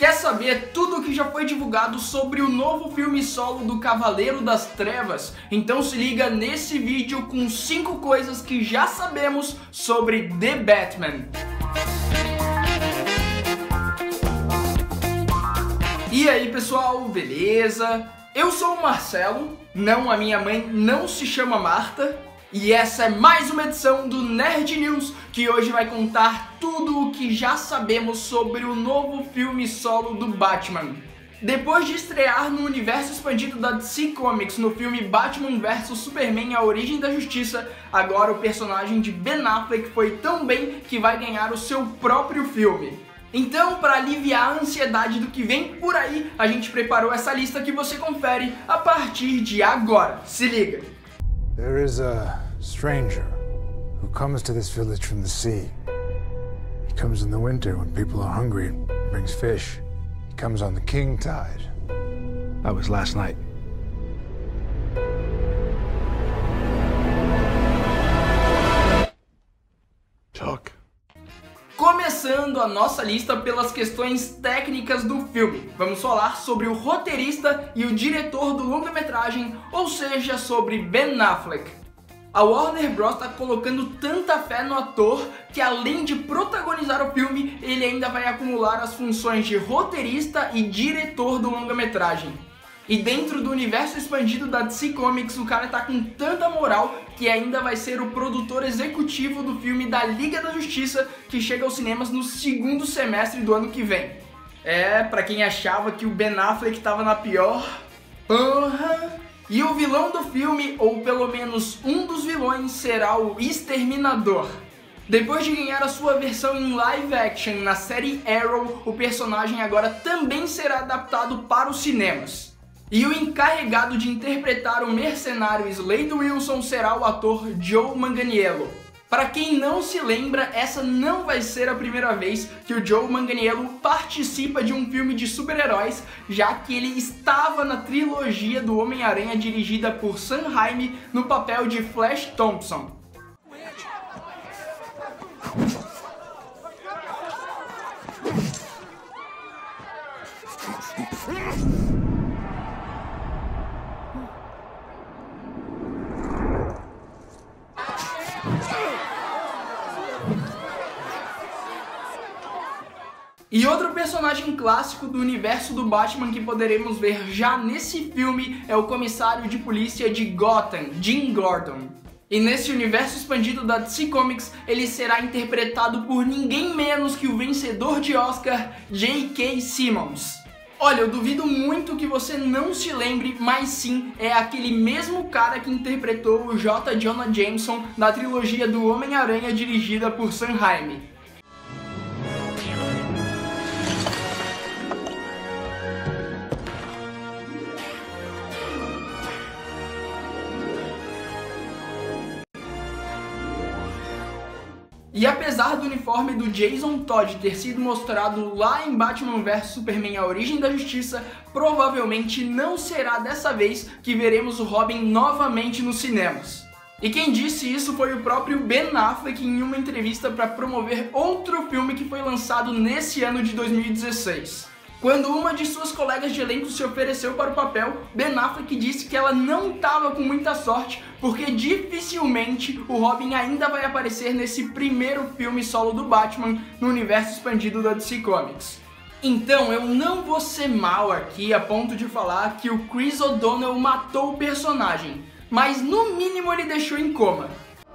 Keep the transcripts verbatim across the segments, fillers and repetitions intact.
Quer saber tudo o que já foi divulgado sobre o novo filme solo do Cavaleiro das Trevas? Então se liga nesse vídeo com cinco coisas que já sabemos sobre The Batman. E aí pessoal, beleza? Eu sou o Marcelo, não, a minha mãe não se chama Marta, e essa é mais uma edição do Nerd News, que hoje vai contar tudo o que já sabemos sobre o novo filme solo do Batman. Depois de estrear no universo expandido da D C Comics no filme Batman versus Superman: A Origem da Justiça, agora o personagem de Ben Affleck foi tão bem que vai ganhar o seu próprio filme. Então, para aliviar a ansiedade do que vem por aí, a gente preparou essa lista que você confere a partir de agora. Se liga! There is a stranger who comes to this village from the sea. He comes in the winter when people are hungry and brings fish. He comes on the king tide. That was last night. Talk. Começando a nossa lista pelas questões técnicas do filme, vamos falar sobre o roteirista e o diretor do longa-metragem, ou seja, sobre Ben Affleck. A Warner Bros está colocando tanta fé no ator que, além de protagonizar o filme, ele ainda vai acumular as funções de roteirista e diretor do longa-metragem. E dentro do universo expandido da D C Comics, o cara tá com tanta moral que ainda vai ser o produtor executivo do filme da Liga da Justiça, que chega aos cinemas no segundo semestre do ano que vem. É, pra quem achava que o Ben Affleck tava na pior... Porra! E o vilão do filme, ou pelo menos um dos vilões, será o Exterminador. Depois de ganhar a sua versão em live action na série Arrow, o personagem agora também será adaptado para os cinemas. E o encarregado de interpretar o mercenário Slade Wilson será o ator Joe Manganiello. Para quem não se lembra, essa não vai ser a primeira vez que o Joe Manganiello participa de um filme de super-heróis, já que ele estava na trilogia do Homem-Aranha dirigida por Sam Raimi no papel de Flash Thompson. E outro personagem clássico do universo do Batman que poderemos ver já nesse filme é o comissário de polícia de Gotham, Jim Gordon. E nesse universo expandido da D C Comics, ele será interpretado por ninguém menos que o vencedor de Oscar, J K Simmons. Olha, eu duvido muito que você não se lembre, mas sim, é aquele mesmo cara que interpretou o J. Jonah Jameson na trilogia do Homem-Aranha dirigida por Sam Raimi. E apesar do uniforme do Jason Todd ter sido mostrado lá em Batman versus Superman: A Origem da Justiça, provavelmente não será dessa vez que veremos o Robin novamente nos cinemas. E quem disse isso foi o próprio Ben Affleck em uma entrevista para promover outro filme que foi lançado nesse ano de dois mil e dezesseis. Quando uma de suas colegas de elenco se ofereceu para o papel, Ben Affleck disse que ela não estava com muita sorte, porque dificilmente o Robin ainda vai aparecer nesse primeiro filme solo do Batman no universo expandido da D C Comics. Então eu não vou ser mal aqui a ponto de falar que o Chris O'Donnell matou o personagem, mas no mínimo ele deixou em coma.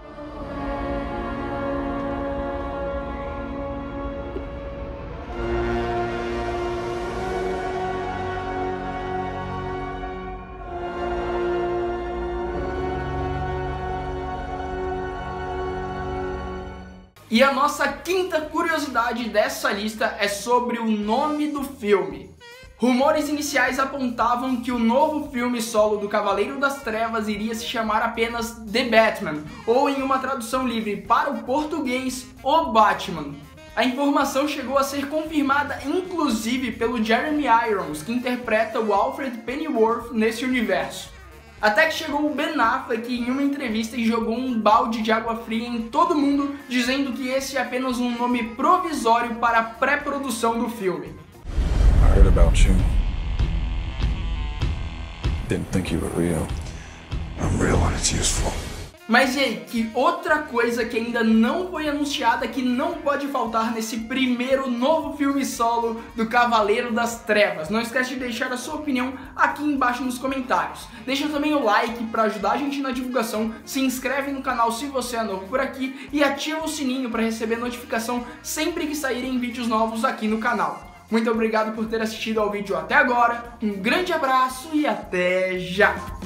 E a nossa quinta curiosidade dessa lista é sobre o nome do filme. Rumores iniciais apontavam que o novo filme solo do Cavaleiro das Trevas iria se chamar apenas The Batman, ou em uma tradução livre para o português, O Batman. A informação chegou a ser confirmada inclusive pelo Jeremy Irons, que interpreta o Alfred Pennyworth nesse universo. Até que chegou o Ben Affleck em uma entrevista e jogou um balde de água fria em todo mundo, dizendo que esse é apenas um nome provisório para a pré-produção do filme. Heard about you. Didn't think you were real. I'm real when it's useful. Mas e aí, que outra coisa que ainda não foi anunciada, que não pode faltar nesse primeiro novo filme solo do Cavaleiro das Trevas? Não esquece de deixar a sua opinião aqui embaixo nos comentários. Deixa também o like para ajudar a gente na divulgação, se inscreve no canal se você é novo por aqui e ativa o sininho para receber notificação sempre que saírem vídeos novos aqui no canal. Muito obrigado por ter assistido ao vídeo até agora, um grande abraço e até já!